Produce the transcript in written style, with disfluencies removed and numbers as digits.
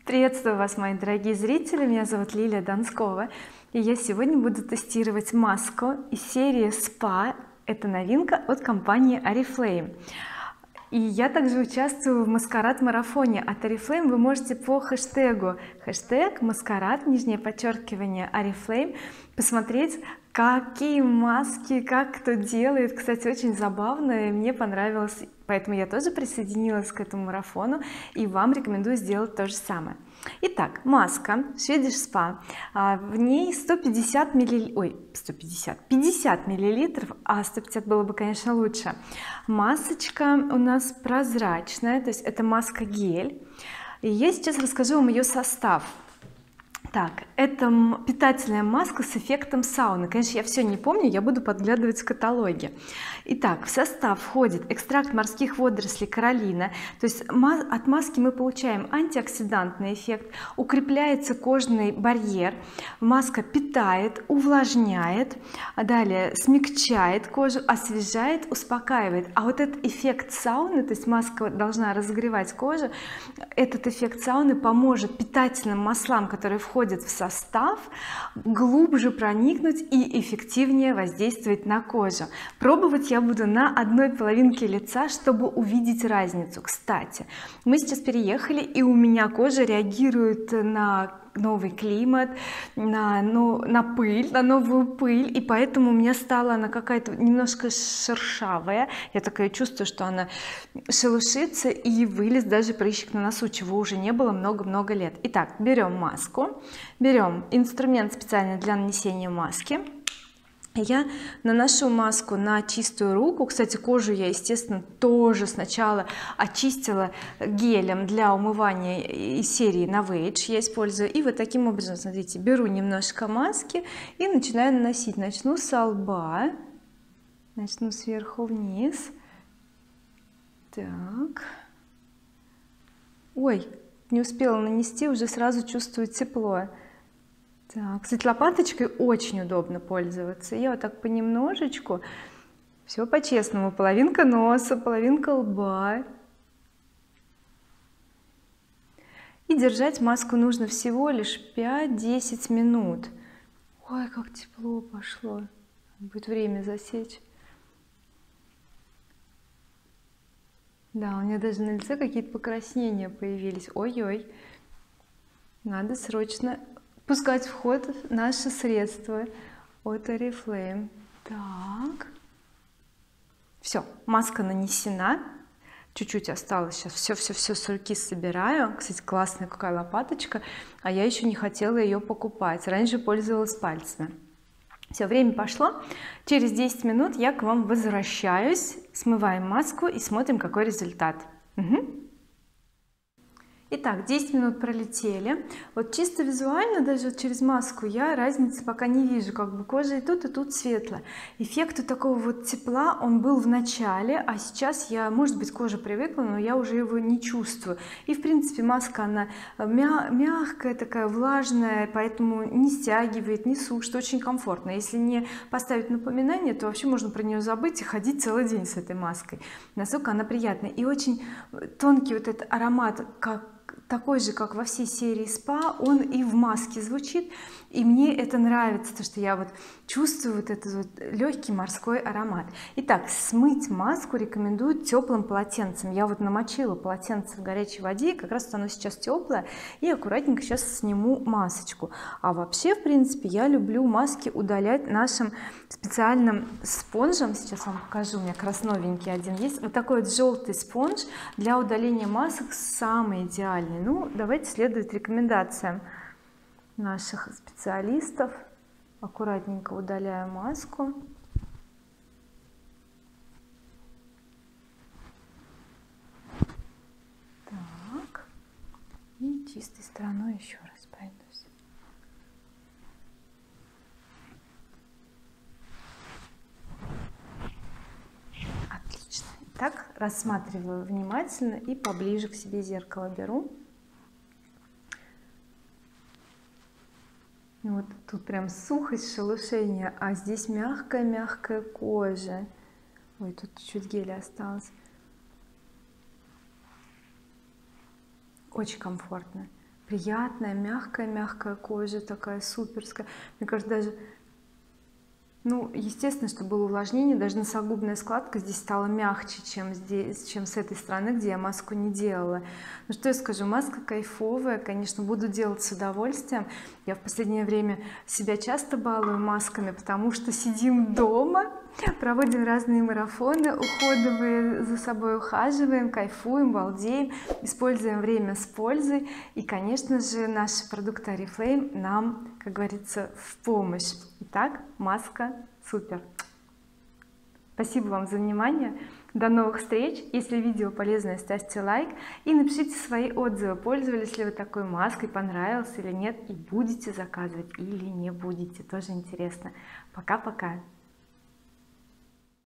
Приветствую вас, мои дорогие зрители, меня зовут Лилия Донскова, и я сегодня буду тестировать маску из серии СПА. Это новинка от компании Oriflame. И я также участвую в маскарад-марафоне от Oriflame. Вы можете по хэштегу маскарад, _Oriflame, посмотреть, какие маски, как кто делает. Кстати, очень забавно, и мне понравилось, поэтому я тоже присоединилась к этому марафону, и вам рекомендую сделать то же самое. Итак, маска Swedish Spa, в ней 50 миллилитров, а 150 было бы, конечно, лучше. Масочка у нас прозрачная, то есть это маска гель, и я сейчас расскажу вам ее состав. Так, это питательная маска с эффектом сауны. Конечно, я все не помню, я буду подглядывать в каталоге. Итак, в состав входит экстракт морских водорослей кораллина, то есть от маски мы получаем антиоксидантный эффект, укрепляется кожный барьер, маска питает, увлажняет, далее смягчает кожу, освежает, успокаивает. А вот этот эффект сауны, то есть маска должна разогревать кожу, этот эффект сауны поможет питательным маслам, которые входят в состав, глубже проникнуть и эффективнее воздействовать на кожу. Пробовать я буду на одной половинке лица, чтобы увидеть разницу. Кстати, мы сейчас переехали, и у меня кожа реагирует на новый климат, на пыль, на новую пыль, и поэтому у меня стала она какая-то немножко шершавая. Я такая чувствую, что она шелушится, и вылез даже прыщик на носу, чего уже не было много-много лет. Итак, берем маску, берем инструмент специальный для нанесения маски. Я наношу маску на чистую руку. Кстати, кожу я, естественно, тоже сначала очистила гелем для умывания из серии Novage я использую. И вот таким образом, смотрите, беру немножко маски и начинаю наносить. Начну с лба, начну сверху вниз. Так, ой, не успела нанести, уже сразу чувствую тепло. Так, кстати, лопаточкой очень удобно пользоваться. Я вот так понемножечку, все по-честному: половинка носа, половинка лба. И держать маску нужно всего лишь 5-10 минут. Ой, как тепло пошло, будет время засечь. Да, у меня даже на лице какие-то покраснения появились. Ой-ой, надо срочно пускать в ход наши средства от Oriflame. Так, все, маска нанесена, чуть-чуть осталось, сейчас все с руки собираю. Кстати, классная какая лопаточка, а я еще не хотела ее покупать, раньше пользовалась пальцами. Все, время пошло, через 10 минут я к вам возвращаюсь, смываем маску и смотрим, какой результат. Итак, 10 минут пролетели. Вот чисто визуально, даже через маску, я разницы пока не вижу, как бы кожа и тут светло. Эффект такого вот тепла он был в начале, а сейчас может быть, кожа привыкла, но я уже его не чувствую. И в принципе маска, она мягкая, такая влажная, поэтому не стягивает, не сушит, очень комфортно. Если не поставить напоминание, то вообще можно про нее забыть и ходить целый день с этой маской. Насколько она приятная. И очень тонкий вот этот аромат, такой же, как во всей серии СПА, он и в маске звучит, и мне это нравится, то что я вот чувствую вот этот вот легкий морской аромат. Итак, смыть маску рекомендую теплым полотенцем. Я вот намочила полотенце в горячей воде, как раз оно сейчас теплое, и аккуратненько сейчас сниму масочку. А вообще, в принципе, я люблю маски удалять нашим специальным спонжем. Сейчас вам покажу, у меня как раз новенький один есть, вот такой вот желтый спонж для удаления масок, самый идеальный. Ну, давайте следовать рекомендациям наших специалистов. Аккуратненько удаляю маску. Так, и чистой стороной еще раз пройдусь. Отлично. Так, рассматриваю внимательно и поближе к себе зеркало беру. Вот тут прям сухость, шелушение, а здесь мягкая кожа. Ой, тут чуть геля осталось. Очень комфортно. приятная, мягкая кожа, такая суперская. Мне кажется, даже, ну, естественно, что было увлажнение, даже носогубная складка здесь стала мягче, чем здесь, чем с этой стороны, где я маску не делала. Ну что я скажу, маска кайфовая, конечно, буду делать с удовольствием. Я в последнее время себя часто балую масками, потому что сидим дома, проводим разные марафоны, уходовые, за собой ухаживаем, кайфуем, балдеем, используем время с пользой. И конечно же наши продукты Oriflame нам, как говорится, в помощь. Итак, маска супер. Спасибо вам за внимание, до новых встреч. Если видео полезное, ставьте лайк и напишите свои отзывы, пользовались ли вы такой маской, понравилось или нет, и будете заказывать или не будете, тоже интересно. Пока-пока.